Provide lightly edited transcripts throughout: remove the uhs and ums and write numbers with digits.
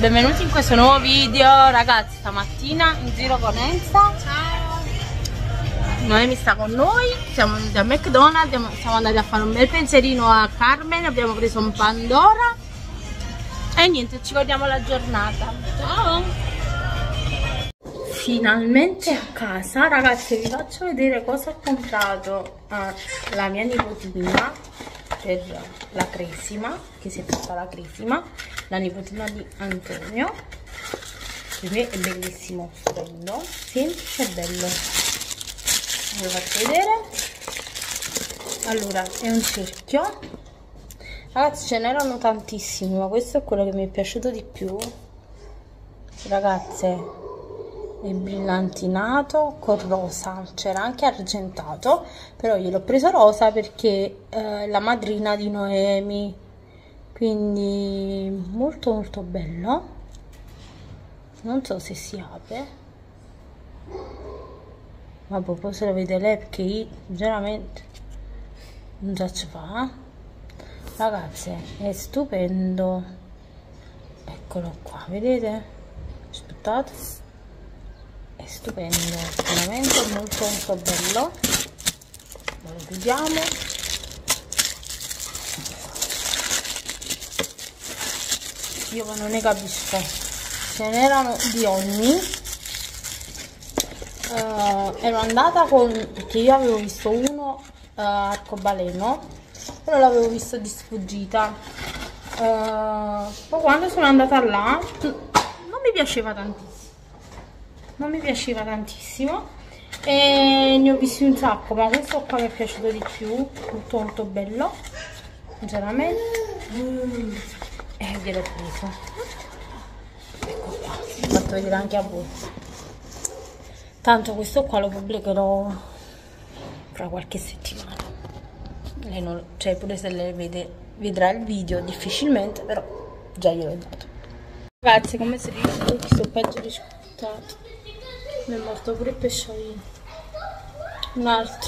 benvenuti in questo nuovo video. Ragazzi, stamattina in giro con Elsa. Ciao. Noemi sta con noi, siamo venuti a McDonald's, siamo andati a fare un bel pensierino a Carmen, abbiamo preso un Pandora e niente, ci guardiamo la giornata. Ciao. Finalmente a casa. Ragazzi, vi faccio vedere cosa ho comprato alla mia nipotina per la cresima, che si è fatta la cresima, la nipotina di Antonio. Per me è bellissimo, stupendo, semplice e bello. Vi faccio vedere. Allora, è un cerchio. Ragazzi, ce n'erano tantissimi, ma questo è quello che mi è piaciuto di più. Ragazze, è brillantinato con rosa, c'era anche argentato, però io l'ho preso rosa perché è la madrina di Noemi, quindi molto molto bello. Non so se si apre, ma poi se lo vede lei, perché io sinceramente non ce la ci fa. Ragazze, è stupendo, eccolo qua, vedete? Aspettate, è stupendo, veramente molto molto bello. Lo chiudiamo. Io non ne capisco, ce n'erano di ogni. Ero andata perché io avevo visto uno arcobaleno, però l'avevo visto di sfuggita. Poi quando sono andata là non mi piaceva tantissimo, e ne ho visti un sacco, ma questo qua mi è piaciuto di più, molto molto bello sinceramente, e gliel'ho preso. Ecco qua, ho fatto vedere anche a voi. Tanto questo qua lo pubblicherò fra qualche settimana. Lei non, cioè, pure se lei vedrà il video difficilmente, però già gliel'ho dato. Ragazzi, come si dice, questo peggio riscuotato. Mi è morto pure il pesciolino. Un altro,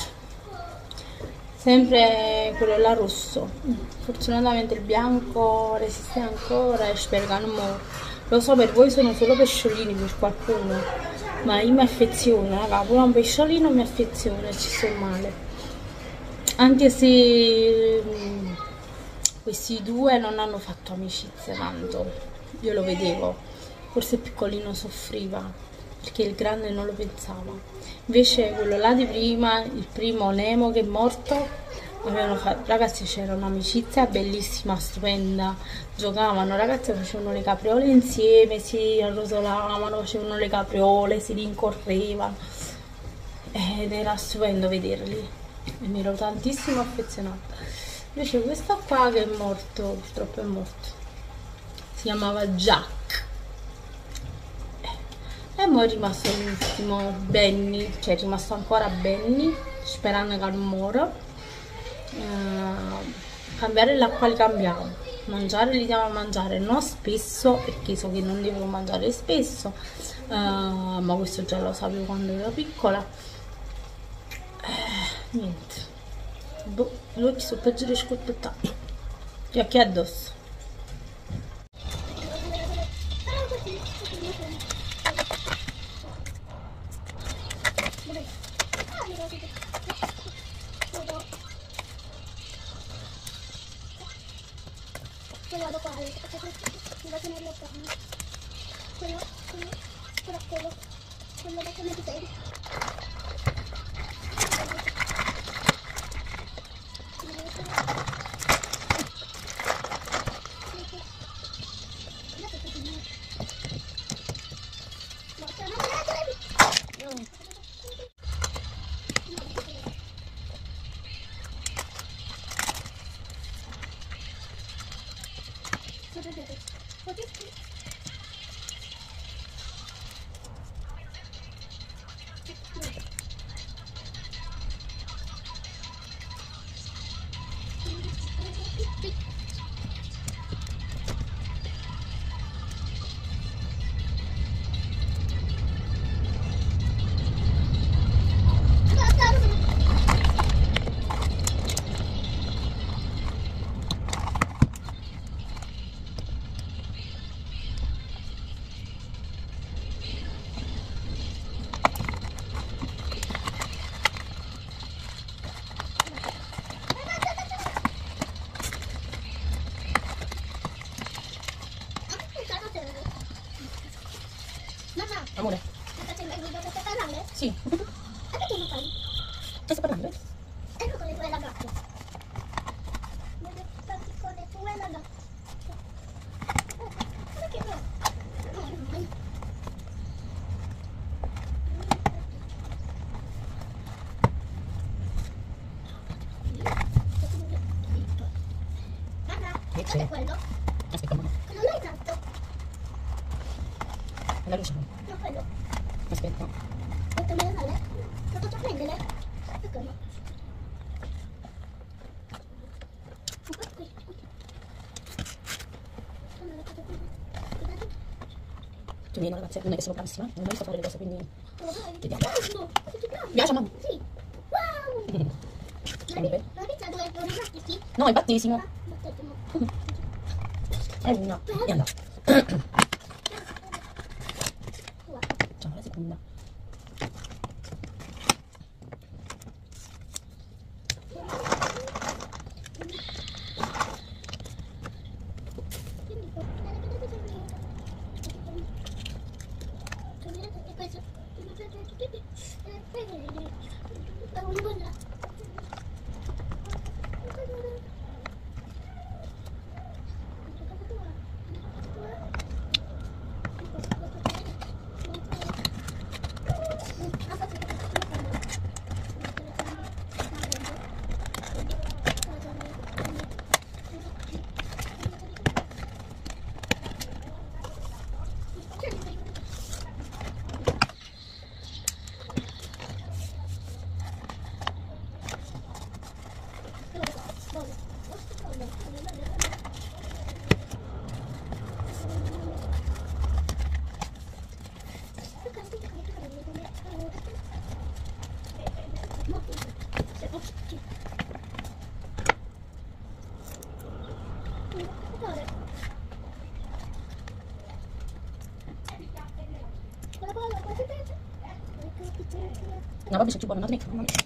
sempre quello là rosso. Fortunatamente il bianco resiste ancora e spero che non muore. Lo so, per voi sono solo pesciolini, per qualcuno, ma io mi affeziono, raga, pure un pesciolino mi affeziona e ci sto male. Anche se questi due non hanno fatto amicizia tanto, io lo vedevo, forse il piccolino soffriva perché il grande non lo pensava. Invece quello là di prima, il primo Nemo che è morto, avevano fatto, ragazzi, c'era un'amicizia bellissima, stupenda, giocavano, ragazzi, facevano le capriole insieme, si arrotolavano, facevano le capriole, si rincorrevano ed era stupendo vederli e mi ero tantissimo affezionata. Invece questo qua che è morto, purtroppo è morto, si chiamava Jack. E mo' è rimasto l'ultimo, Benny, cioè è rimasto ancora Benny, sperando che non muore. Cambiare l'acqua li cambiamo, mangiare li diamo a mangiare non spesso, perché so che non devo mangiare spesso, ma questo già lo sapevo quando ero piccola. Niente, boh, gli occhi sono peggio di scoppiettati, gli occhi addosso. Vado qua, devo tenerlo fermo. Quello da come ti sei. Sì. E perché non fai? Che sto parlando? Ecco con le tue ragazze. Deve starti con le tue ragazze. Perché no? Guarda, cos'è quello? Aspetta, mamma. Non l'hai tratto? La luce. No, quello. Aspetta. Lo cambiare male? Lo faccio prendere? Eccolo. Qui. Sono le cose qui. Guardate. Tu vieni ragazzi, non è che sono bravissima, non ho visto fare le cose, quindi... Lo fai? Vediamo. No, tutti bravi. Piace a mamma? Sì. Wow! Vabbè. La pizza dove è rimasta? Sì. No, è battesimo. Battesimo. È una. E andata. Guarda. Ciao, la seconda. No, vabbè, se ci vuole una drink, mamma mia.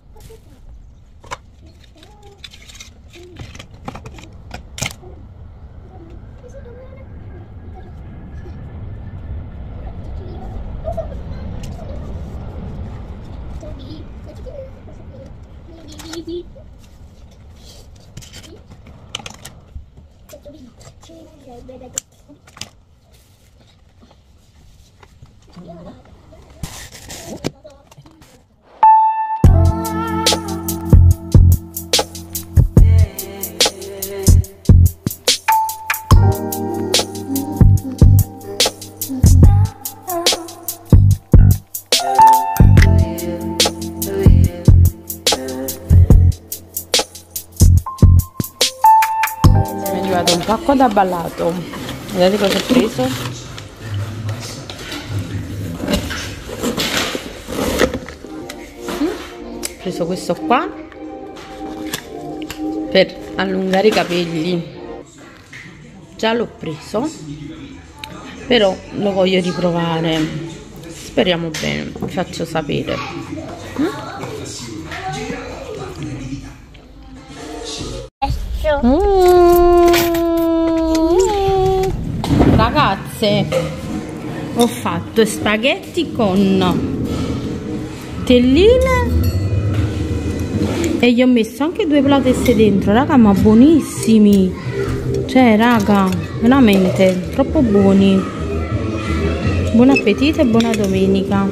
Un pacco da ballato, vedete cosa ho preso? Ho preso questo qua per allungare i capelli, già l'ho preso, però lo voglio riprovare, speriamo bene, vi faccio sapere. Ragazze, ho fatto spaghetti con telline e gli ho messo anche 2 platesse dentro, raga, ma buonissimi, cioè raga, veramente troppo buoni. Buon appetito e buona domenica.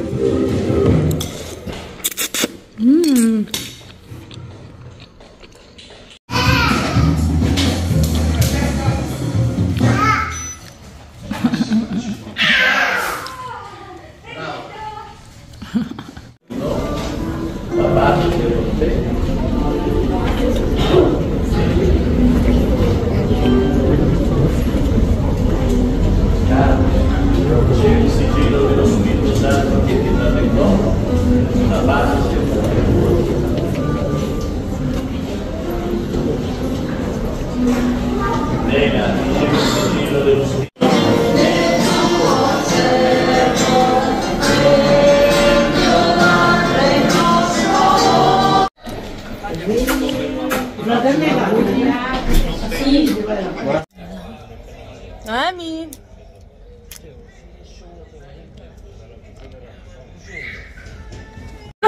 Ami.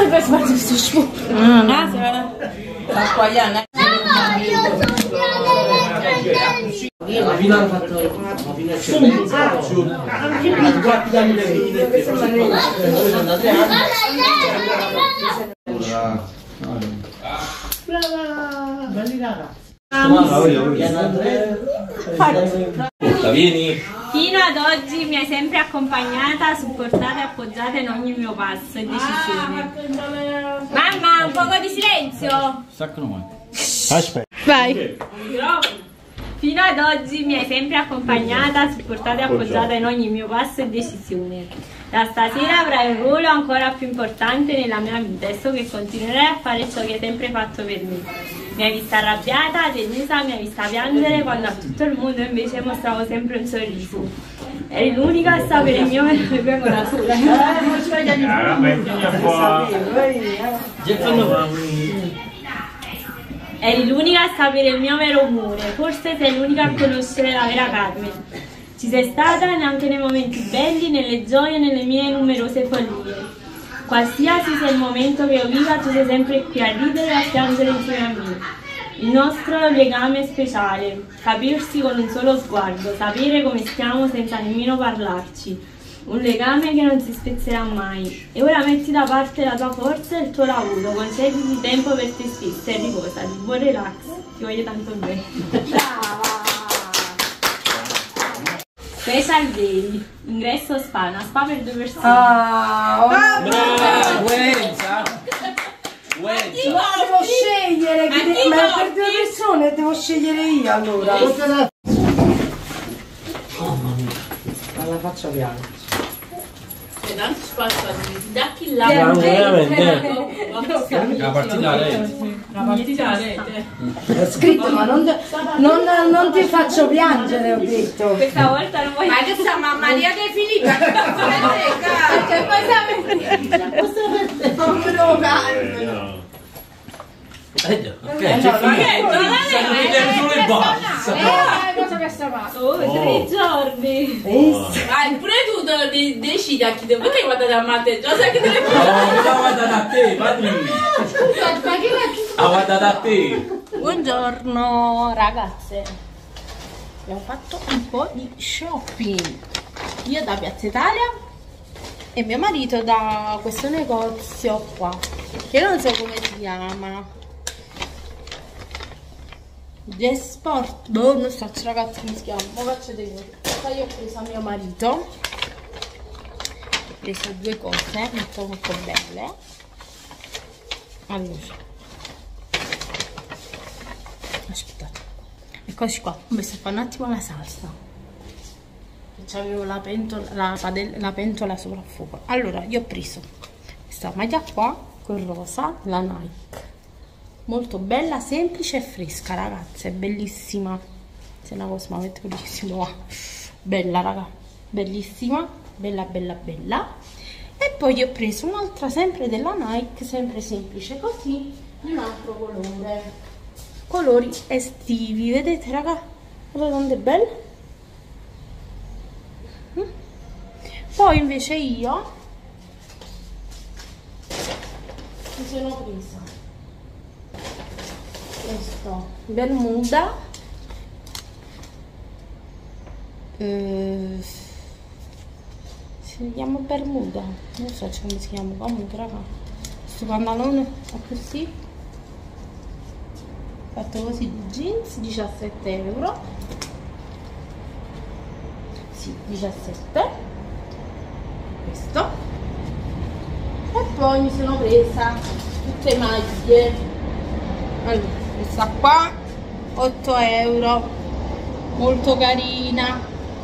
per fare questo sport. Sta sbagliando. La fine hanno fatto la fine del servizio. Vieni. Fino ad oggi mi hai sempre accompagnata, supportata e appoggiata in ogni mio passo e decisione. Mamma, un poco di silenzio! Aspetta. Vai. Fino ad oggi mi hai sempre accompagnata, supportata e appoggiata in ogni mio passo e decisione. Da stasera avrai un ruolo ancora più importante nella mia vita e so che continuerai a fare ciò che hai sempre fatto per me. Mi hai vista arrabbiata, delusa, mi hai vista piangere quando a tutto il mondo invece mostravo sempre un sorriso. Eri l'unica a sapere il mio vengo da sola. Eri l'unica a sapere il mio vero umore, forse sei l'unica a conoscere la vera Carmen. Ci sei stata neanche nei momenti belli, nelle gioie, nelle mie numerose follie. Qualsiasi sia il momento che io viva, tu sei sempre qui a ridere e a piangere insieme a me. Il nostro legame è speciale, capirsi con un solo sguardo, sapere come stiamo senza nemmeno parlarci. Un legame che non si spezzerà mai. E ora metti da parte la tua forza e il tuo lavoro, concediti tempo per te stessa e riposati. Buon relax, ti voglio tanto bene. Brava! Special Day, ingresso spa, una spa per 2 persone. Devo scegliere, ma per 2 persone devo scegliere io allora. Alla faccia piano. Tanto spazio da chi là. La partita a rete. La partita a rete. Ho scritto, ma non ti faccio piangere, ho detto. Questa volta non voglio. Ma che sta mamma Maria De Filippa? Che poi cosa che sta male? Oh, 3 giorni. Vai, pure tu decidi a chi devo. Perché guardate a Matteo? Già sai che te ne No, l'ho guardata a te, padrino. Ha guardato a te. Buongiorno ragazze, abbiamo fatto un po' di shopping, io da Piazza Italia e mio marito da questo negozio qua, che non so come si chiama, G-Sport, boh, non so ragazzi come si chiama, ma faccio vedere. Poi io ho preso a mio marito, ho preso 2 cose molto belle. Allora, aspettate, eccoci qua, ho messo a fare un attimo la salsa, c'avevo la pentola sopra il fuoco. Allora io ho preso questa maglia qua con rosa, la Nike, molto bella, semplice e fresca ragazze, è bellissima, se una cosa mi avete bellissimo, bella raga, bellissima, bella. E poi ho preso un'altra sempre della Nike, sempre semplice così, di un altro colore, colori estivi, vedete raga, guardate quanto è bella. Poi invece io mi sono presa questo Bermuda, si chiama Bermuda, non so come si chiama, comunque raga, questo pantalone è così, fatto così di jeans, 17 euro, sì, 17, questo, e poi mi sono presa tutte maglie, allora, questa qua 8 euro, molto carina.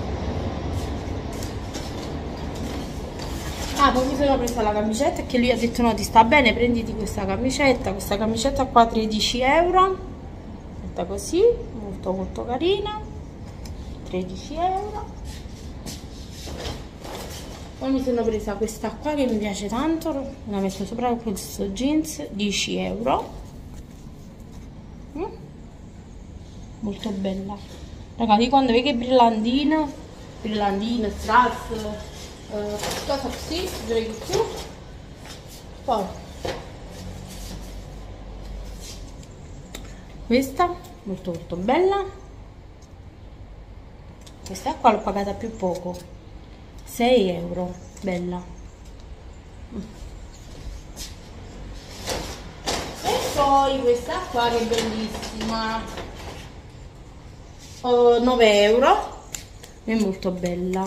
Ah, poi mi sono presa la camicetta che lui ha detto no, ti sta bene, prenditi questa camicetta qua 13 euro, fatta così, molto carina, 13 euro. Poi mi sono presa questa qua che mi piace tanto, la metto sopra questo jeans, 10 euro, molto bella, ragazzi, quando vedi che brillantine, strass, cosa così, direi di più. Poi Questa molto molto bella. Questa qua l'ho pagata più poco, 6 euro, bella. E poi questa qua che è bellissima, 9 euro, è molto bella,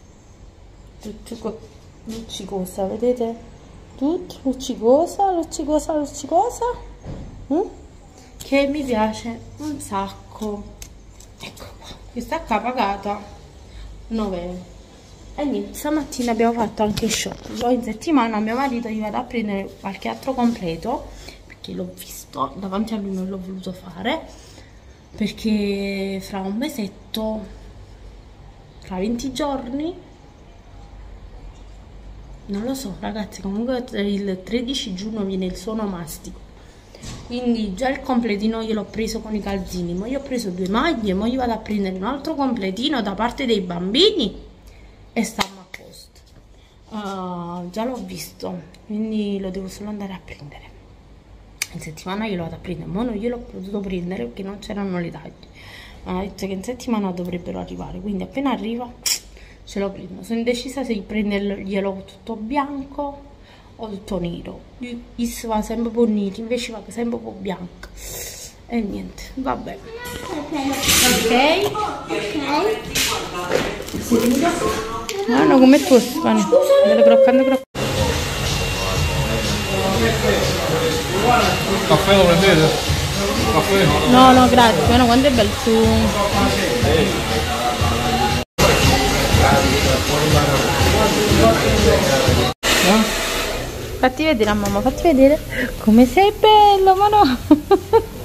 luccicosa, vedete? Tutto luccicosa, luccicosa, luccicosa, che mi piace un sacco. Ecco qua, questa qua pagata 9 euro. E niente, stamattina abbiamo fatto anche shopping. Poi in settimana mio marito gli vado a prendere qualche altro completo, perché l'ho visto, davanti a lui non l'ho voluto fare, perché fra un mesetto, fra 20 giorni, non lo so ragazzi, comunque il 13 giugno viene il suo onomastico, quindi già il completino gliel'ho preso con i calzini, ma io ho preso 2 maglie, ma io vado a prendere un altro completino da parte dei bambini e stiamo a posto. Già l'ho visto, quindi lo devo solo andare a prendere. In settimana glielo vado a prendere, ma non gliel'ho potuto prendere perché non c'erano le taglie. Ma ha detto che in settimana dovrebbero arrivare, quindi appena arriva ce lo prendo. Sono indecisa se prenderglielo tutto bianco o tutto nero. Is va sempre un po' nero, invece va sempre un po' bianco. E niente, vabbè. Ok. Ah no, come tu Spani? Delle croccante croccante. Caffè lo prendete? Caffè? No, no, grazie, no, quanto è bello su. Fatti vedere a mamma, fatti vedere come sei bello, ma no.